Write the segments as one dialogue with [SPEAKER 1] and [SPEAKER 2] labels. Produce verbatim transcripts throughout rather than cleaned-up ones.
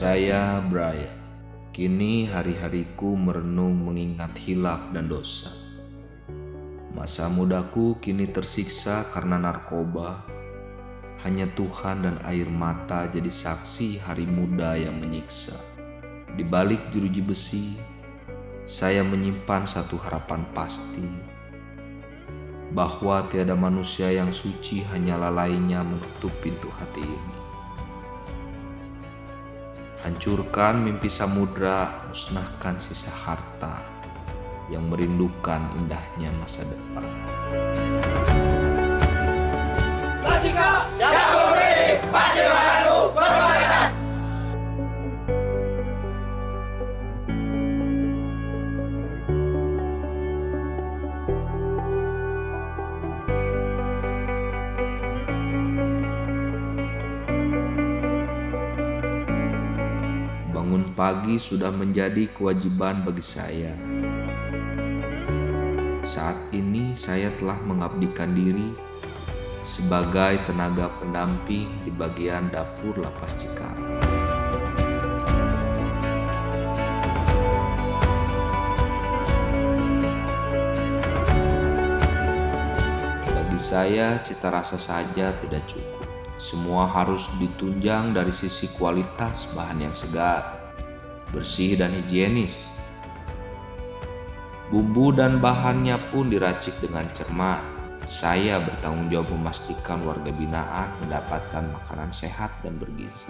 [SPEAKER 1] Saya Brian. Kini hari-hariku merenung mengingat hilaf dan dosa. Masa mudaku kini tersiksa karena narkoba. Hanya Tuhan dan air mata jadi saksi hari muda yang menyiksa. Di balik jeruji besi, saya menyimpan satu harapan pasti, bahwa tiada manusia yang suci, hanya lalainya menutup pintu hati ini. Hancurkan mimpi samudra, musnahkan sisa harta yang merindukan indahnya masa depan.
[SPEAKER 2] Lajika, yang berberi, masih baru, berkualitas.
[SPEAKER 1] Bangun pagi sudah menjadi kewajiban bagi saya. Saat ini saya telah mengabdikan diri sebagai tenaga pendamping di bagian dapur lapas Cikarang. Bagi saya, cita rasa saja tidak cukup. Semua harus ditunjang dari sisi kualitas bahan yang segar, bersih dan higienis. Bumbu dan bahannya pun diracik dengan cermat. Saya bertanggung jawab memastikan warga binaan mendapatkan makanan sehat dan bergizi.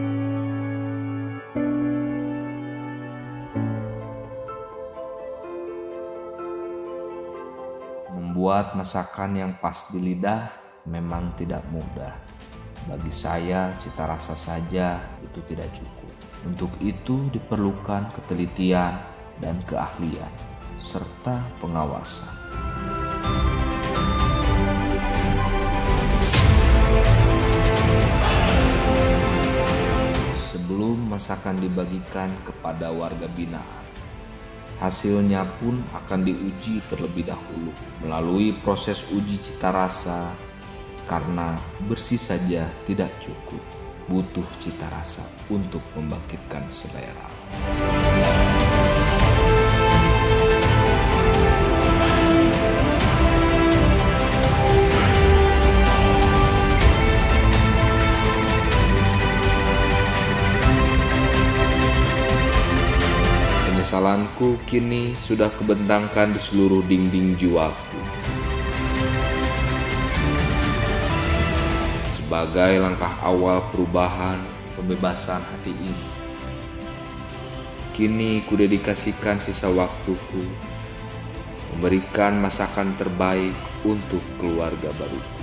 [SPEAKER 1] Membuat masakan yang pas di lidah memang tidak mudah. Bagi saya, cita rasa saja itu tidak cukup. Untuk itu diperlukan ketelitian dan keahlian, serta pengawasan. Sebelum masakan dibagikan kepada warga binaan, hasilnya pun akan diuji terlebih dahulu melalui proses uji cita rasa. Karena bersih saja tidak cukup, butuh cita rasa untuk membangkitkan selera. Penyesalanku kini sudah kebentangkan di seluruh dinding jiwaku. Sebagai langkah awal perubahan, pembebasan hati ini, kini kudedikasikan sisa waktuku memberikan masakan terbaik untuk keluarga baruku.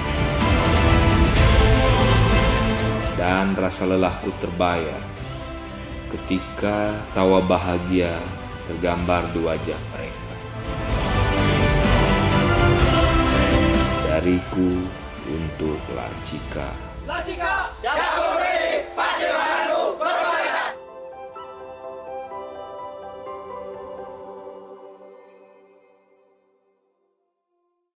[SPEAKER 1] Dan rasa lelahku terbayar ketika tawa bahagia tergambar di wajah mereka. Dariku untuk Lajika.
[SPEAKER 2] Lajika, yang